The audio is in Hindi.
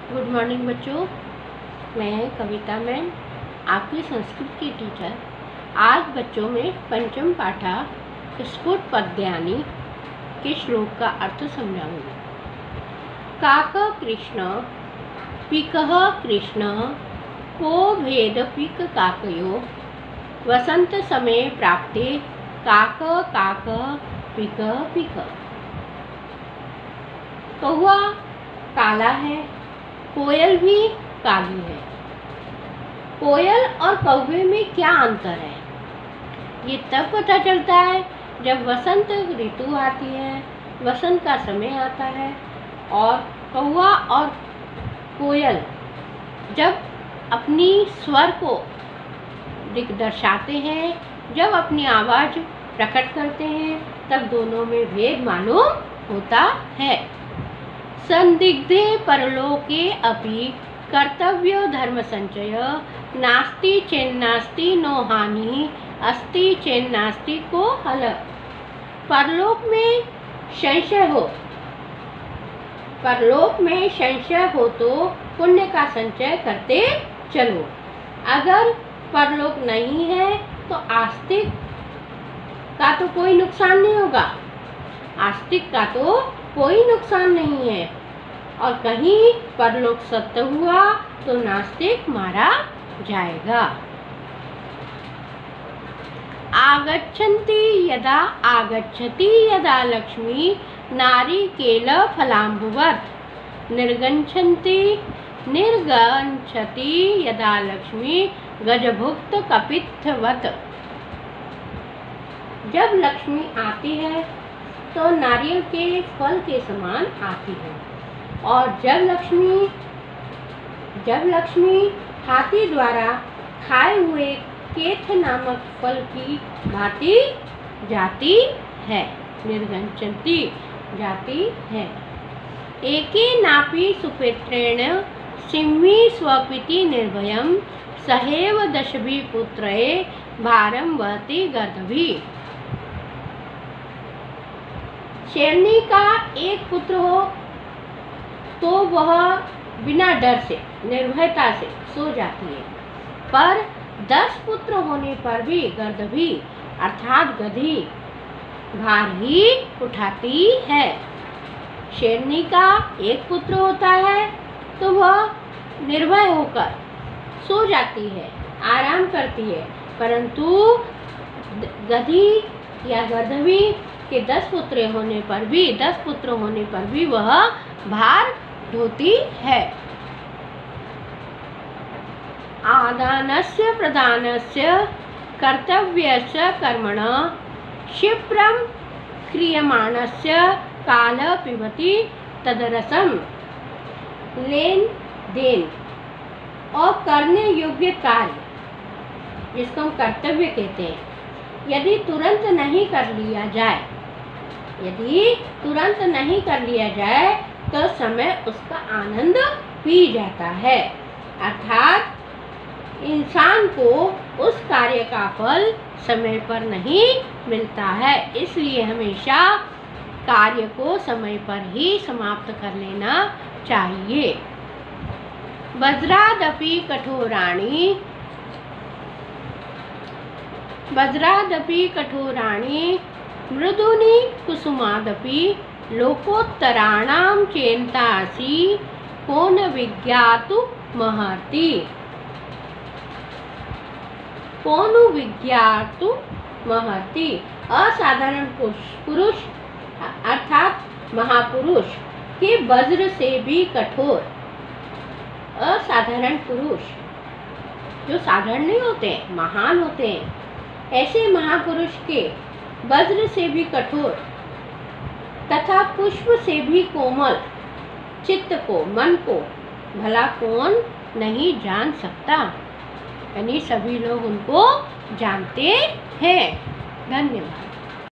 गुड मॉर्निंग बच्चों, मैं कविता मैम आपकी संस्कृत की टीचर। आज बच्चों में पंचम पाठा स्फुट पद्यानि के श्लोक का अर्थ समझाऊंगी। काक कृष्ण पिकः कृष्ण को भेद पिक काकयो वसंत समय प्राप्ते काक काक पिक पिक। कौवा काला है, कोयल भी काली है। कोयल और कौवे में क्या अंतर है? ये तब पता चलता है जब वसंत ऋतु आती है, वसंत का समय आता है और कौवा और कोयल जब अपनी स्वर को दर्शाते हैं, जब अपनी आवाज़ प्रकट करते हैं, तब दोनों में भेद मालूम होता है। संदिग्धे परलोके अपि कर्तव्यो धर्म संचय नास्ति चेन्नास्ति नो हानि अस्ति चेन्नास्ति को हल। परलोक में संशय हो तो पुण्य का संचय करते चलो। अगर परलोक नहीं है तो आस्तिक का तो कोई नुकसान नहीं होगा, आस्तिक का तो कोई नुकसान नहीं है। और कहीं परलोक सत्य हुआ तो नास्तिक मारा जाएगा। आगच्छति यदा लक्ष्मी नारिकेल फलाम्बुवत् निर्गच्छति यदा लक्ष्मी गजभुक्त कपित्थवत्। जब लक्ष्मी आती है तो नारियल के फल के समान आती है, और जब लक्ष्मी हाथी द्वारा खाए हुए केथ नामक फल की भांति जाती है, निर्गच्छति जाती है। एके नापि सुपुत्रेण सिंही स्वपिति निर्भयं सहेव दशभि पुत्रे भारं वहति गर्दभि। शेरनी का एक पुत्र हो तो वह बिना डर से निर्भयता से सो जाती है, पर 10 पुत्र होने पर भी गर्दभी अर्थात गधी भार ही उठाती है। शेरनी का एक पुत्र होता है तो वह निर्भय होकर सो जाती है, आराम करती है, परंतु गधी या गर्दभी के 10 पुत्र होने पर भी वह भार ढोती है। आदानस्य प्रदानस्य कर्तव्यस्य कर्मणः क्षिप्रं क्रियमाणस्य कालः पिबति तदरसम्। लेन देन और करने योग्य कार्य, जिसको हम कर्तव्य कहते हैं, यदि तुरंत नहीं कर लिया जाए तो समय उसका आनंद पी जाता है, अर्थात इंसान को उस कार्य का फल समय पर नहीं मिलता है। इसलिए हमेशा कार्य को समय पर ही समाप्त कर लेना चाहिए। वज्रादपि कठोराणि मृदूनि कुसुमादपि लोकोत्तराणां चेन्तासि को न विज्ञातु महर्ति। असाधारण पुरुष अर्थात महापुरुष के वज्र से भी कठोर, असाधारण पुरुष जो साधारण नहीं होते, महान होते हैं, ऐसे महापुरुष के वज्र से भी कठोर तथा पुष्प से भी कोमल चित्त को, मन को भला कौन नहीं जान सकता। यानी सभी लोग उनको जानते हैं। धन्यवाद।